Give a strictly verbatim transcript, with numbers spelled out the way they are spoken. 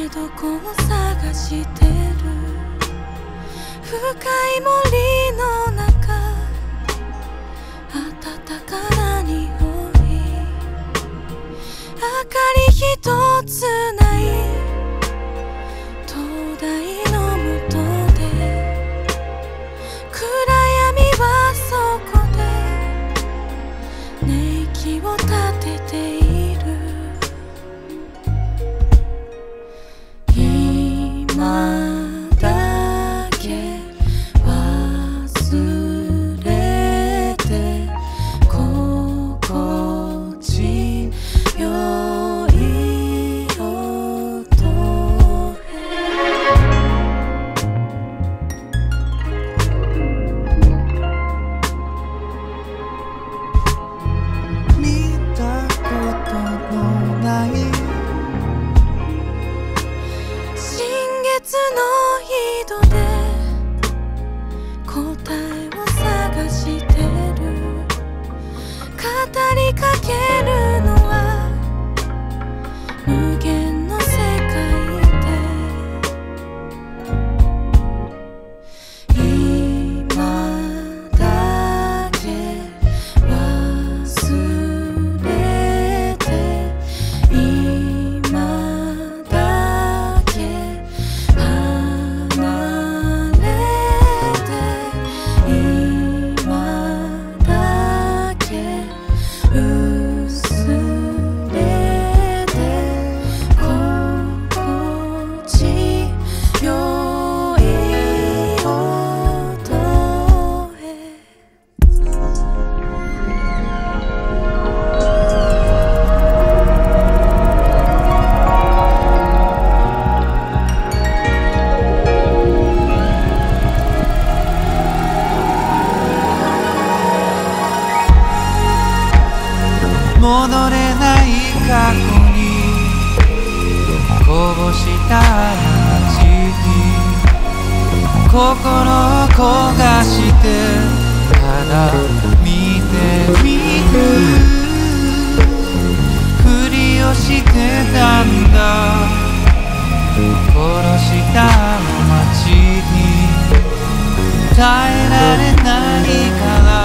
どこを探してる。深い森の中、暖かな匂い、明かり一つない灯台の下で、暗闇はそこで寝息を立てている。今だけ忘れて心地よい音へ。 見たことのない新月の井戸で答えを探してる。語りかけるのは無限の世界で、今だけ忘れて、今だけ離れて、今だけ薄れて心地よい音へ。 戻れない過去にこぼした街に心を焦がしてただ見てみるふりをしてたんだ。殺した街に耐えられないから